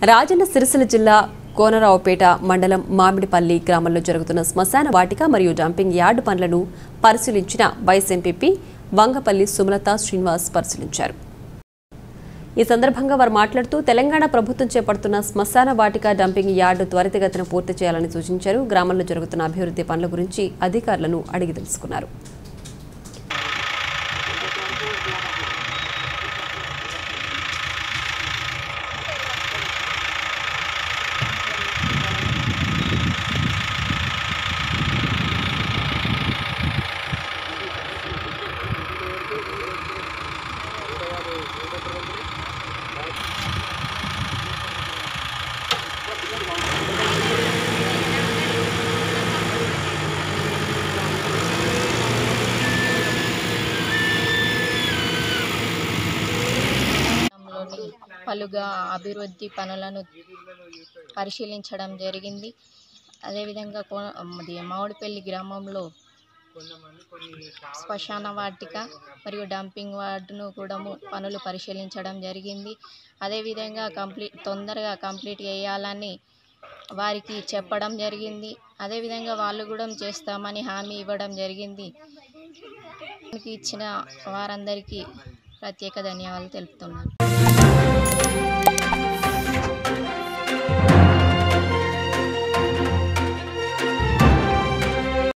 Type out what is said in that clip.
రాజన్న సిరిసిల్ల జిల్లా కోనరావుపేట మండలం మామిడిపల్లి గ్రామంలో జరుగుతున్న శ్మశాన వాటిక మరియు డంపింగ్ యార్డ్ పనులను పరిశీలించిన వైస్ ఎంపీపీ వంగపల్లి సుమలత శ్రీనివాస్ పరిశీలించారు. ఈ సందర్భంగా వారు మాట్లాడుతూ తెలంగాణ ప్రభుత్వం చేపడుతున్న శ్మశాన వాటిక డంపింగ్ యార్డు త్వరితగతిన పూర్తి చేయాలని సూచించారు. గ్రామంలో జరుగుతున్న అభివృద్ధి పనుల గురించి అధికారులను అడిగి తెలుసుకున్నారు. పలుగా అభివృద్ధి పనులను పరిశీలించడం జరిగింది. అదేవిధంగా మామిడిపల్లి గ్రామంలో శ్మశాన వాటిక మరియు డంపింగ్ వార్డును కూడా పనులు పరిశీలించడం జరిగింది. అదేవిధంగా తొందరగా కంప్లీట్ చేయాలని వారికి చెప్పడం జరిగింది. అదేవిధంగా వాళ్ళు కూడా చేస్తామని హామీ ఇవ్వడం జరిగింది. ఇచ్చిన వారందరికీ ప్రత్యేక ధన్యవాదాలు తెలుపుతున్నాను.